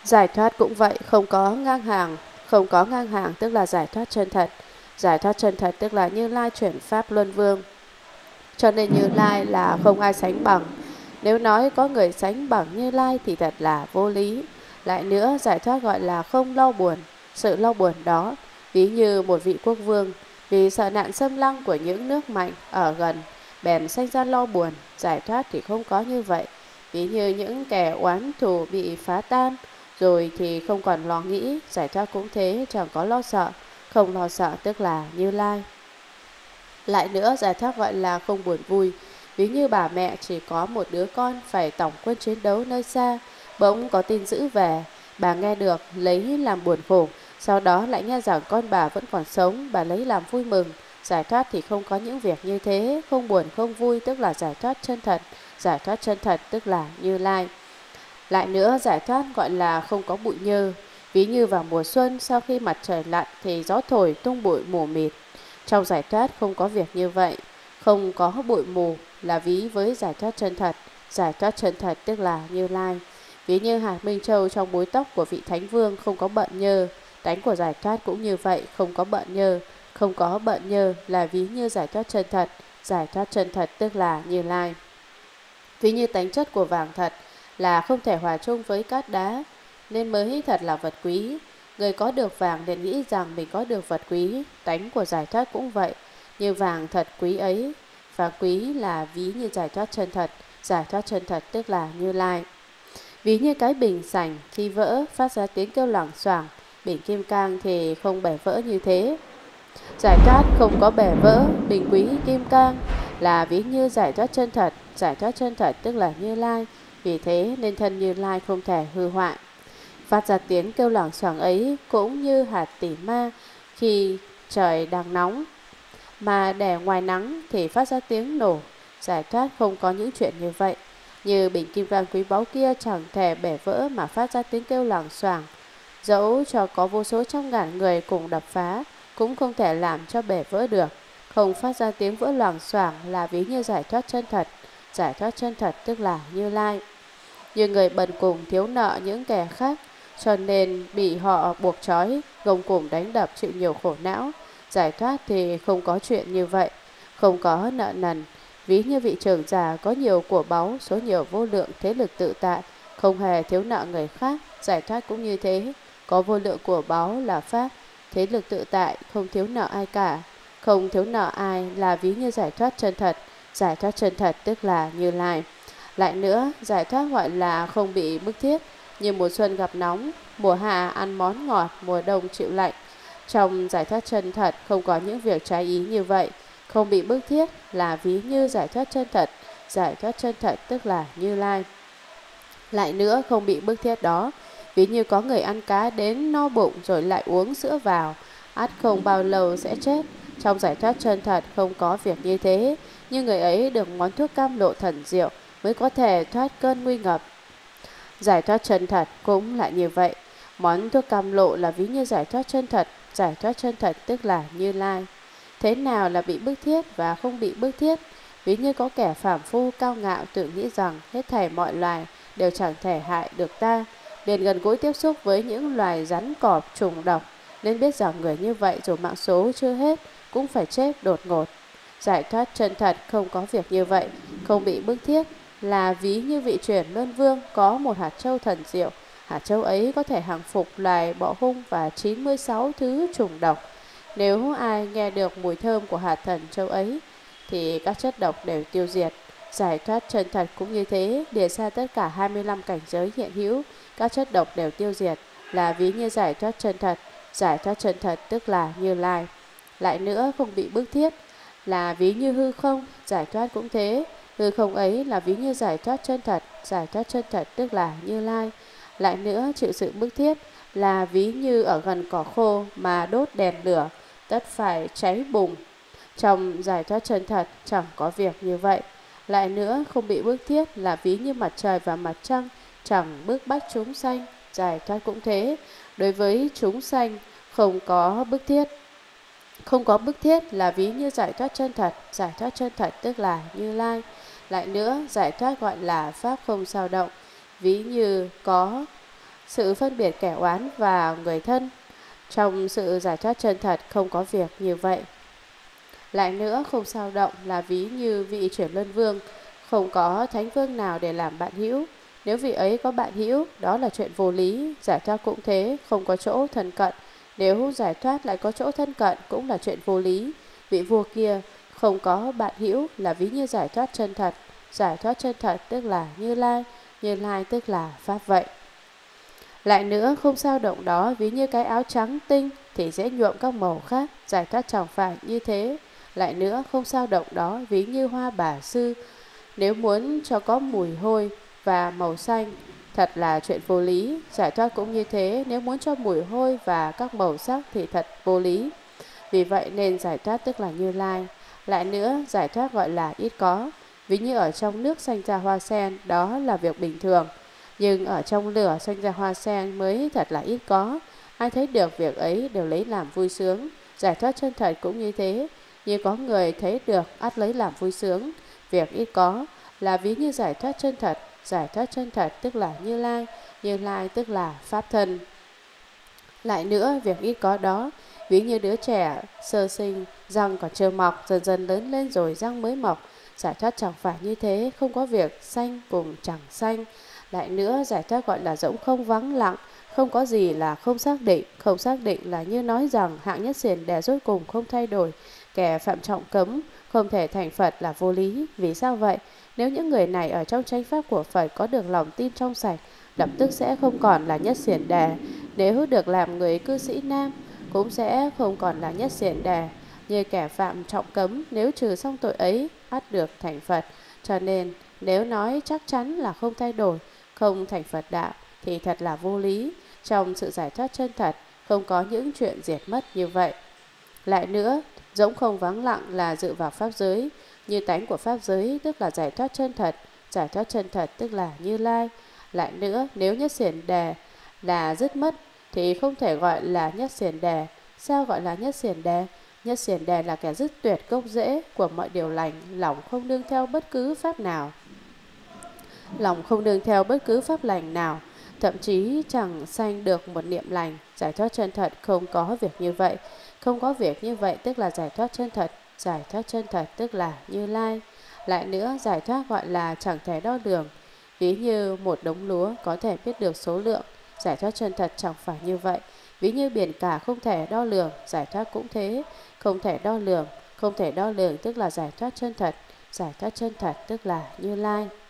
Giải thoát cũng vậy, không có ngang hàng. Không có ngang hàng tức là giải thoát chân thật. Giải thoát chân thật tức là Như Lai chuyển pháp luân vương. Cho nên Như Lai là không ai sánh bằng. Nếu nói có người sánh bằng Như Lai thì thật là vô lý. Lại nữa, giải thoát gọi là không lo buồn. Sự lo buồn đó, ví như một vị quốc vương, vì sợ nạn xâm lăng của những nước mạnh ở gần, bèn sanh ra lo buồn. Giải thoát thì không có như vậy. Ví như những kẻ oán thù bị phá tan, rồi thì không còn lo nghĩ. Giải thoát cũng thế, chẳng có lo sợ. Không lo sợ tức là Như Lai. Lại nữa, giải thoát gọi là không buồn vui. Ví như bà mẹ chỉ có một đứa con phải tổng quân chiến đấu nơi xa, bỗng có tin dữ về, bà nghe được lấy làm buồn khổ, sau đó lại nghe rằng con bà vẫn còn sống, bà lấy làm vui mừng. Giải thoát thì không có những việc như thế, không buồn không vui tức là giải thoát chân thật. Giải thoát chân thật tức là Như Lai. Lại nữa, giải thoát gọi là không có bụi nhơ. Ví như vào mùa xuân, sau khi mặt trời lặn thì gió thổi tung bụi mù mịt. Trong giải thoát không có việc như vậy. Không có bụi mù là ví với giải thoát chân thật. Giải thoát chân thật tức là Như Lai. Ví như hạt minh châu trong búi tóc của vị Thánh Vương không có bận nhơ. Tánh của giải thoát cũng như vậy, không có bận nhơ. Không có bận nhơ là ví như giải thoát chân thật. Giải thoát chân thật tức là Như Lai. Ví như tánh chất của vàng thật là không thể hòa chung với cát đá, nên mới thật là vật quý. Người có được vàng nên nghĩ rằng mình có được vật quý. Tánh của giải thoát cũng vậy, như vàng thật quý ấy. Và quý là ví như giải thoát chân thật. Giải thoát chân thật tức là Như Lai. Ví như cái bình sành khi vỡ phát ra tiếng kêu loảng xoảng, bình kim cang thì không bể vỡ như thế. Giải thoát không có bể vỡ, bình quý kim cang là ví như giải thoát chân thật. Giải thoát chân thật tức là Như Lai. Vì thế nên thân Như Lai không thể hư hoại. Phát ra tiếng kêu loảng xoảng ấy cũng như hạt tỷ ma khi trời đang nóng, mà để ngoài nắng thì phát ra tiếng nổ. Giải thoát không có những chuyện như vậy. Như bình kim cang quý báu kia chẳng thể bể vỡ mà phát ra tiếng kêu loảng xoảng. Dẫu cho có vô số trăm ngàn người cùng đập phá, cũng không thể làm cho bể vỡ được. Không phát ra tiếng vỡ loảng xoảng là ví như giải thoát chân thật. Giải thoát chân thật tức là Như Lai. Như người bần cùng thiếu nợ những kẻ khác, cho nên bị họ buộc trói, gông cùng đánh đập chịu nhiều khổ não. Giải thoát thì không có chuyện như vậy, không có nợ nần. Ví như vị trưởng già có nhiều của báu, số nhiều vô lượng thế lực tự tại, không hề thiếu nợ người khác. Giải thoát cũng như thế, có vô lượng của báu là pháp, thế lực tự tại, không thiếu nợ ai cả. Không thiếu nợ ai là ví như giải thoát chân thật. Giải thoát chân thật tức là Như Lai. Lại nữa, giải thoát gọi là không bị bức thiết. Như mùa xuân gặp nóng, mùa hạ ăn món ngọt, mùa đông chịu lạnh. Trong giải thoát chân thật không có những việc trái ý như vậy. Không bị bức thiết là ví như giải thoát chân thật. Giải thoát chân thật tức là Như Lai. Lại nữa, không bị bức thiết đó, ví như có người ăn cá đến no bụng rồi lại uống sữa vào, ắt không bao lâu sẽ chết. Trong giải thoát chân thật không có việc như thế, nhưng người ấy được món thuốc cam lộ thần diệu mới có thể thoát cơn nguy ngập. Giải thoát chân thật cũng lại như vậy. Món thuốc cam lộ là ví như giải thoát chân thật. Giải thoát chân thật tức là Như Lai. Thế nào là bị bức thiết và không bị bức thiết? Ví như có kẻ phàm phu cao ngạo tự nghĩ rằng hết thảy mọi loài đều chẳng thể hại được ta, liền gần gũi tiếp xúc với những loài rắn cọp trùng độc, nên biết rằng người như vậy dù mạng số chưa hết cũng phải chết đột ngột. Giải thoát chân thật không có việc như vậy, không bị bức thiết là ví như vị chuyển luân vương có một hạt châu thần diệu. Hạt châu ấy có thể hàng phục loài bọ hung và 96 thứ trùng độc. Nếu ai nghe được mùi thơm của hạt thần châu ấy thì các chất độc đều tiêu diệt. Giải thoát chân thật cũng như thế, liệt ra tất cả 25 cảnh giới hiện hữu, các chất độc đều tiêu diệt là ví như giải thoát chân thật. Giải thoát chân thật tức là Như Lai. Lại nữa, không bị bức thiết là ví như hư không. Giải thoát cũng thế, hư không ấy là ví như giải thoát chân thật. Giải thoát chân thật tức là Như Lai. Lại nữa, chịu sự bức thiết là ví như ở gần cỏ khô mà đốt đèn lửa, tất phải cháy bùng. Trong giải thoát chân thật chẳng có việc như vậy. Lại nữa, không bị bức thiết là ví như mặt trời và mặt trăng chẳng bức bách chúng sanh. Giải thoát cũng thế, đối với chúng sanh không có bức thiết. Không có bức thiết là ví như giải thoát chân thật. Giải thoát chân thật tức là Như Lai. Lại nữa, giải thoát gọi là pháp không dao động, ví như có sự phân biệt kẻ oán và người thân. Trong sự giải thoát chân thật không có việc như vậy. Lại nữa, không sao động là ví như vị chuyển luân vương, không có thánh vương nào để làm bạn hữu. Nếu vị ấy có bạn hữu, đó là chuyện vô lý. Giải thoát cũng thế, không có chỗ thân cận. Nếu giải thoát lại có chỗ thân cận, cũng là chuyện vô lý. Vị vua kia không có bạn hữu là ví như giải thoát chân thật. Giải thoát chân thật tức là Như Lai tức là Pháp vậy. Lại nữa, không sao động đó ví như cái áo trắng tinh thì dễ nhuộm các màu khác. Giải thoát chẳng phải như thế. Lại nữa, không sao động đó ví như hoa bà sư, nếu muốn cho có mùi hôi và màu xanh, thật là chuyện vô lý. Giải thoát cũng như thế, nếu muốn cho mùi hôi và các màu sắc thì thật vô lý. Vì vậy nên giải thoát tức là Như Lai. Lại nữa, giải thoát gọi là ít có, ví như ở trong nước sanh ra hoa sen, đó là việc bình thường. Nhưng ở trong lửa sanh ra hoa sen mới thật là ít có. Ai thấy được việc ấy đều lấy làm vui sướng. Giải thoát chân thật cũng như thế, như có người thấy được ắt lấy làm vui sướng. Việc ít có là ví như giải thoát chân thật. Giải thoát chân thật tức là Như Lai tức là Pháp thân. Lại nữa, việc ít có đó ví như đứa trẻ sơ sinh, răng còn chưa mọc, dần dần lớn lên rồi răng mới mọc. Giải thoát chẳng phải như thế, không có việc sanh cùng chẳng sanh. Lại nữa, giải thoát gọi là rỗng không vắng lặng, không có gì là không xác định. Không xác định là như nói rằng hạng nhất xiển đẻ rốt cùng không thay đổi. Kẻ phạm trọng cấm không thể thành Phật là vô lý. Vì sao vậy? Nếu những người này ở trong chánh pháp của Phật có được lòng tin trong sạch, lập tức sẽ không còn là nhất xiển đẻ. Nếu được làm người cư sĩ nam, cũng sẽ không còn là nhất xiển đẻ. Như kẻ phạm trọng cấm, nếu trừ xong tội ấy, ắt được thành Phật. Cho nên, nếu nói chắc chắn là không thay đổi, không thành Phật đạo, thì thật là vô lý. Trong sự giải thoát chân thật, không có những chuyện diệt mất như vậy. Lại nữa, rỗng không vắng lặng là dự vào pháp giới. Như tánh của pháp giới tức là giải thoát chân thật. Giải thoát chân thật tức là Như Lai. Lại nữa, nếu nhất xiển đè là dứt mất thì không thể gọi là nhất xiển đè. Sao gọi là nhất xiển đè? Nhất xiển đè là kẻ dứt tuyệt gốc rễ của mọi điều lành, lòng không nương theo bất cứ pháp nào. Lòng không nương theo bất cứ pháp lành nào, thậm chí chẳng sanh được một niệm lành. Giải thoát chân thật không có việc như vậy. Không có việc như vậy tức là giải thoát chân thật. Giải thoát chân thật tức là Như Lai. Lại nữa, giải thoát gọi là chẳng thể đo lường, ví như một đống lúa có thể biết được số lượng. Giải thoát chân thật chẳng phải như vậy, ví như biển cả không thể đo lường. Giải thoát cũng thế, không thể đo lường. Không thể đo lường tức là giải thoát chân thật. Giải thoát chân thật tức là Như Lai.